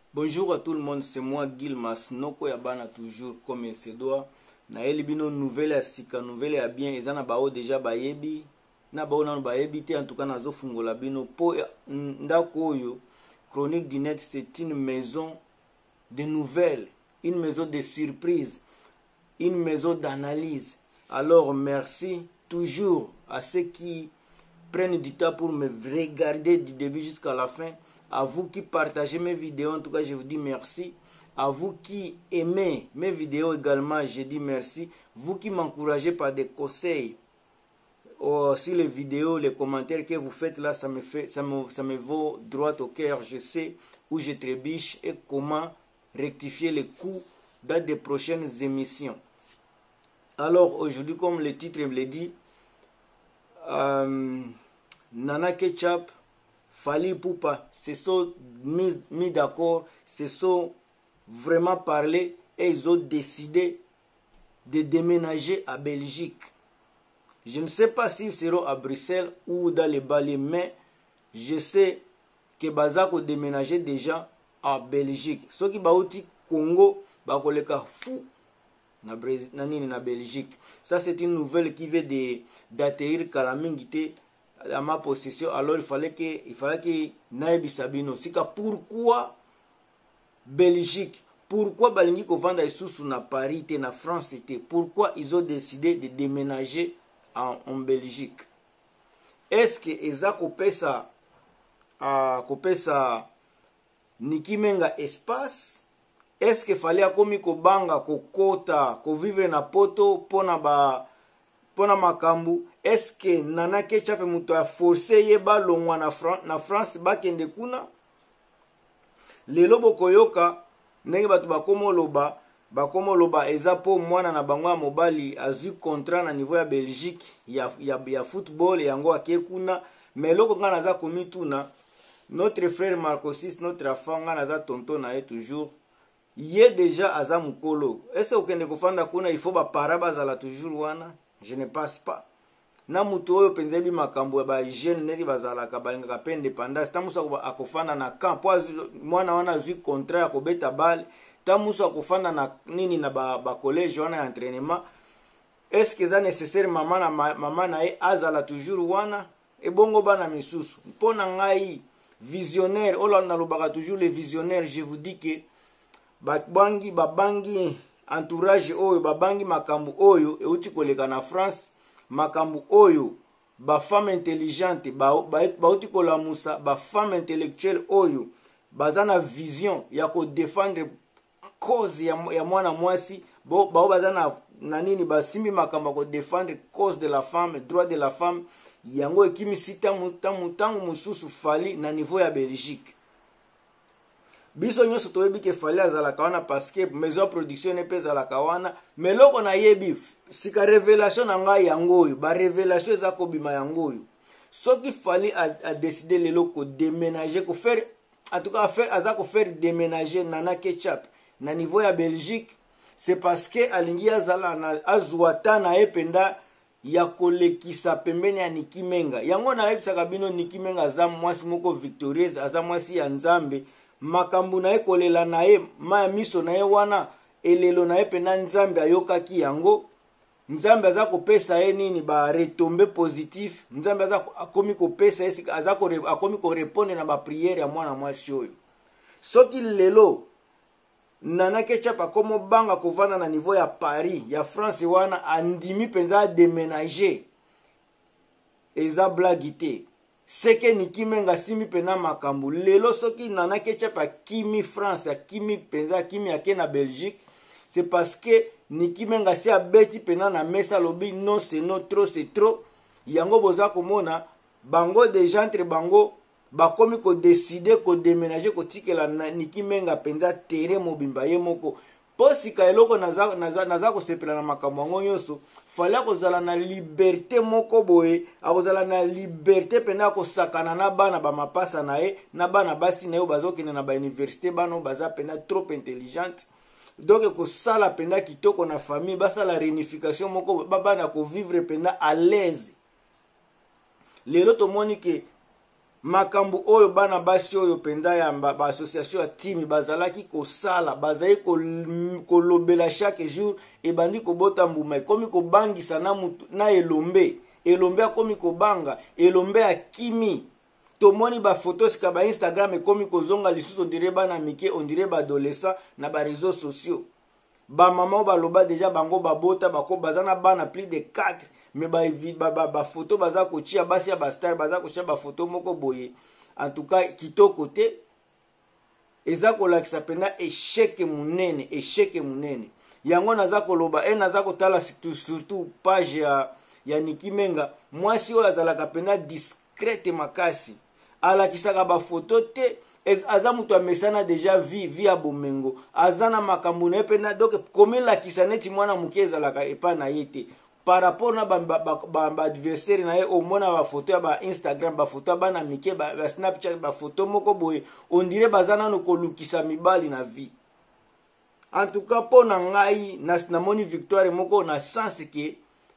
Bonjour à tout le monde, c'est moi Gilmas Noko Yabana toujours comme il se doit. Na elibino nouvelle ya sika, nouvelle ya bien, ezana bao déjà bayebi. Na bao nanu bayebi te en tout cas nazo fungola bino po ndako oyo. Chronique du Net, c'est une maison de nouvelles, une maison de surprises, une maison d'analyse. Alors merci toujours à ceux qui prennent du temps pour me regarder du début jusqu'à la fin. À vous qui partagez mes vidéos, en tout cas, je vous dis merci. À vous qui aimez mes vidéos également, je dis merci. Vous qui m'encouragez par des conseils sur les vidéos, les commentaires que vous faites là, ça me vaut droit au cœur. Je sais où je trébuche et comment rectifier les coups dans des prochaines émissions. Alors aujourd'hui, comme le titre me le dit, Nana Ketchup, Fally Ipupa se sont mis d'accord, se sont vraiment parlé et ils ont décidé de déménager à Belgique. Je ne sais pas s'ils seront à Bruxelles ou dans les Bali, mais je sais que Bazako déménager déjà à Belgique. Ceux qui bauti Congo, bakoleka fou na Belgique. Ça c'est une nouvelle qui vient d'atterrir Kalamingité à ma possession. Alors il fallait que Naïbi Sabino sika pourquoi Belgique, pourquoi balingi ko vanda isusu na Paris te na France te, pourquoi ils ont décidé de déménager en Belgique? Est-ce que eza kopesa nikimenga espace? Est-ce que fallait akomi ko banga ko kota ko vivre na poto pona makambu? Est-ce que Nana Ketchup muto a forcé yeba longwa na France bakende kuna? Lelo bokoyoka ndenge batu bakomo loba eza po mwana na bango ya mobali azwi contrat na niveau ya Belgique ya football yango ake kuna. Mais loko nga naza komituna notre frère Marcosis, notre enfant nga naza tonton na ye toujours, ye déjà aza mukolo. Est-ce okende kofanda kuna il faut ba para bazala toujours wana? Je ne passe pas. Na mutu oyo penza bi makambo ba jeune neti bazalaka balingaka pe indépendance. Tamusa akofanda na camp po mwana wana azwi contrat ya kobeta bale. Tamusa akofanda na nini na ba collège wana ya entraînement. Est-ce que ça nécessaire mama na ye azala toujours wana? E bongo bana misusu. Mpona ngai visionnaire, ola nalobaka toujours les visionnaires, je vous dis que babangi entourage oyo babangi makambu oyo euti koleka na France, makambu oyo ba femme intelligente bauti kolamusa ba femme intellectuelle oyo bazana vision ya ko défendre cause ya mwana mwasi bao bazana na nini basimbi makambu ko défendre cause de la femme, droit de la femme, yango ekimi sita mutangu mususu Fally na niveau ya Belgique. Biso nyonso toyebi ke Fally azalaka wana parce que maison production ne pesa la kawana, mais loko na yebi sika révélation na ngai yango oyo ba révélation za ko bima yango oyo. Soki Fally a décidé lelo ko déménager ko faire en tout cas faire déménager Nana Ketchup na niveau ya Belgique, c'est parce que alingi azala na azwata na ependa ya kolekisa pembeni ya Nikimenga. Yango na yebisaka bino Nikimenga aza mwasi moko victorieuse, aza mwasi ya Nzambe. Makambu na ye kolela na ye maya miso na ye wana elelo na ye pena Nzambe ayokaki yango. Nzambe aza kopesa ye nini ba retombe positif. Nzambe aza akomi kopesa ye akomi ko répondre na ba prière ya mwana mwasi oyo. Soki lelo Nana Ketchup akomo banga kovana na niveau ya Paris ya France wana andimi penza déménager, eza blagité. Seke Nikimenga simi pena makambu lelo. Soki Nana Ketchup akimi France, akimi penza akimi ake na Belgique, c'est parce que Nikimenga si abeti pena na mesa lobi non c'est non, trop c'est trop. Yango boza komona bango déjà entre bango bakomi ko décider ko déménager ko tikela Nikimenga penza terre mobimba ye moko. Posika eloko naza ko sepela na makambo ngo nyonso, Fally akozala na liberté moko boye, akozala na liberté pena ko sakana na bana ba mapasa na ye, na bana basi na yo bazokina na ba université bano baza pena trop intelligente. Donc ko sala pena kitoko na famille, basa la réunification moko bana ko vivre pena à l'aise. Lelo to moni ke makambo oyo bana basi oyo penda ya ba association ya team bazalaki kosala bazali kolobela chaque jour ebandi kobota mbuma ekomi kobangisa na mutu na elombe akomi kobanga elombe akimi tomoni ba photos ka ba Instagram ekomi kozonga lisusu ondire bana mike ondire ba adolescent na ba réseaux sociaux ba mama baloba déjà bango babota bako bazana bana plus de 4 mais ba photo baza kotia basi ya ba star baza kotia ba photo moko boye en tout cas kitoko te eza kolakisa pena échec munene yango naza koloba naza kotala surtout page ya Niki Menga mwasi oyo azalaka pena discrète makasi alakisaka ba photo te aza mutu amesana déjà vie ya bomengo azana makambo na pena donc komelakisa neti mwana muke ezalaka epa na ye te par rapport na ba adversaire na ye omona ba photo ya ba Instagram ba photo ba na mike ba Snapchat ba photo moko boye on dirait bazana no kolukisa mibali na vie. En tout cas po na ngai na moni victoire moko na sens que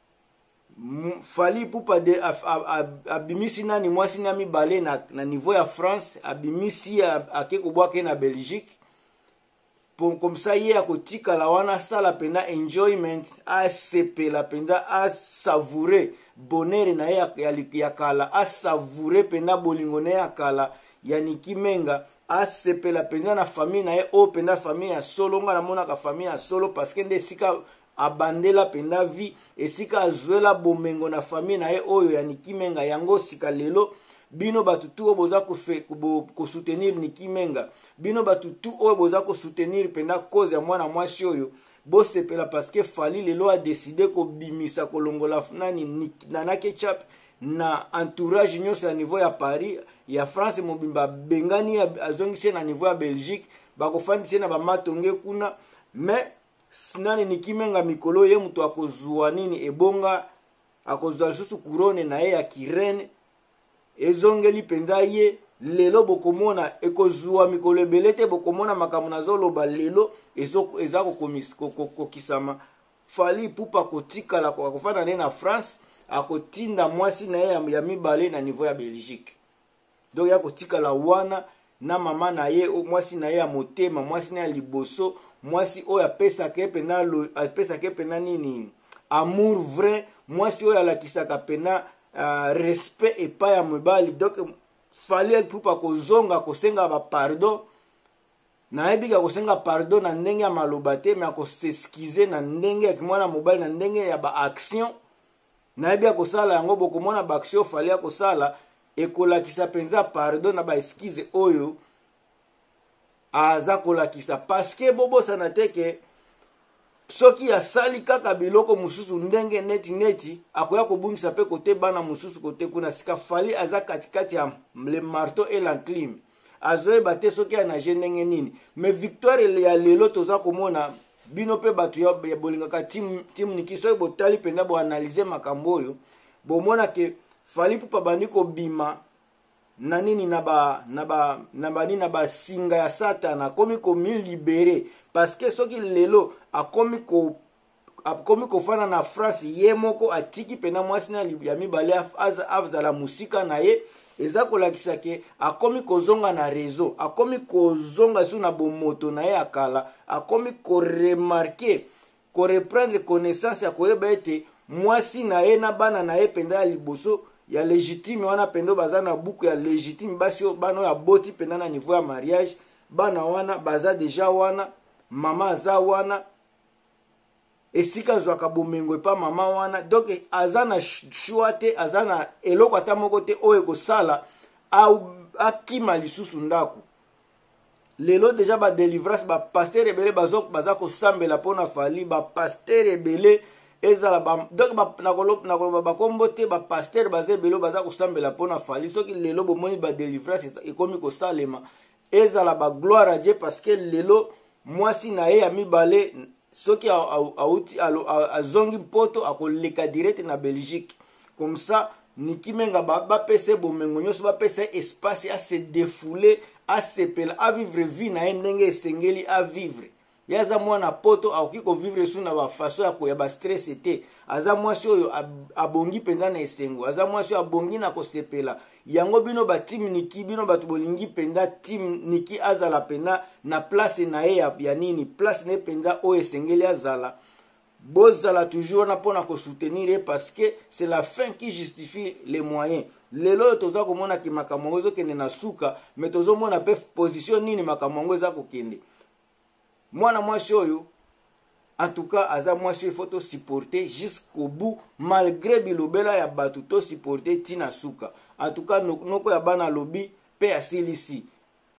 Fally Ipupa de abimisi nani mwasi na mibale na niveau ya France abimisi akeko bwake na Belgique comme ça ye akotikala wana sala penda enjoyment asepela penda asavourer bonheur na ye ya kala asavourer penda bolingo na ya kala ya Niki Menga asepela penda na famille na ye o penda famille ya solo nga na mona ka famille ya solo parce que nde sika abandela penda vie esika azuela bomengo na famille na ye oyo ya Niki Menga yango sika lelo bino batutu oyo boza soutenir Niki Menga bino batutu oyo boza soutenir penda cause ya mwana mwasi oyo bosepela parce que Fally lelo a décidé kobimisa kolongola nani Nana Ketchup na entourage nyonso ya niveau ya Paris ya France mobimba bengani azongise na niveau ya Belgique bakofandise na bamatonge kuna mais nani Niki Menga mikolo ye mutu akozwa nini ebonga akozwa lisusu couronne na ye ya kirene ezongeli penza ye lelo bokomona ekozwa mikolo ebele te bokomona makambo nazoloba lelo eza kokisama Fally Ipupa kotikala kofanda ne na France akotinda mwasi na ye ya mibale na niveau ya Belgique donc ya kotikala wana na mama na ye mwasi na ye ya motema mwasi na ya liboso mwasi oyo apesaka pena nini amour vrai mwasi oyo alakisaka pena respect epai ya mobali donc Fally Ipupa kozonga kosenga ba pardon nayebika kosenga pardon na ndenge ya maloba te mais akoseskize na ndenge ya kimwana mobali na ndenge ya ba action nayebika kosala yango bokomona ba action Fally akosala ekolakisa penza pardon na ba excuse oyo aza kolakisa parce que bobosana te ke soki asali kaka biloko mususu ndenge neti akoya kobungisa pe kote bana mususu kote kuna sika Fally aza katikati ya le marteau et l'enclume azoyeba te soki anage ndenge nini mais victoire ya lelo toza komona bino pe bato ya bolingaka team Niki soki botali penda boanalyse makambo oyo bomona ke Fally Ipupa bandi kobima na nini na ba singa ya satana akomi komilibere parce que soki lelo akomi kofana na France ye moko atiki pena mwasi na ya mibale azala musika na ye eza kolakisa ke akomi kozonga na réseau akomi kozonga su na bomoto na ye akala akomi koremarke koreprendre connaissance ya koyeba ete mwasi na ye na bana na ye penda ya liboso ya légitime wana pendo baza na buku ya légitime basi bana ya boti penda na niveau ya mariage bana wana baza deja wana mama aza wana esika zwaka bomengo epa mama wana donc aza na choix te aza na eloko ata moko te oyo ekosala akima lisusu ndako lelo deja ba délivrance ba pasteur ebele baza kosambela mpona Fally ba pasteur ebele ezala donc nakoloba bakombo te ba pasteur baza ebele baza kosambela mpona Fally soki lelo bomoni ba délivrance ekomi kosalema ezala ba gloire à Dieu parce que lelo mwasi na ye ya mibale soki azongi poto akoleka direct na Belgique comme ça Niki Menga bapese bomengo nyonso bapese espace à se défouler à sepela à vivre vie na ndenge esengeli à vivre yaza mwana poto akoki kovivre su na bafaso ya bastress te. Aza mwasi oyo abongi mpenza na esengo, aza mwasi oyo abongi na kosepela. Yango bino ba team Niki, bino batu bolingi mpenza team Niki azala mpenza na place na ye ya nini, place na ye mpenza oyo esengeli azala. Bozala toujours na pona ko soutenir parce que c'est la fin qui justifie les moyens. Lelo toza komona ki makambo ozo kende na suka, mais tozo mona pe position nini makambo ozo kokende. Mwana mwasi oyo en tout cas aza mwasi il faut to supporter jusqu'au bout malgré bilobela ya batu to supporter tina suka. En tout cas noko ya bana lobi pe asilisi.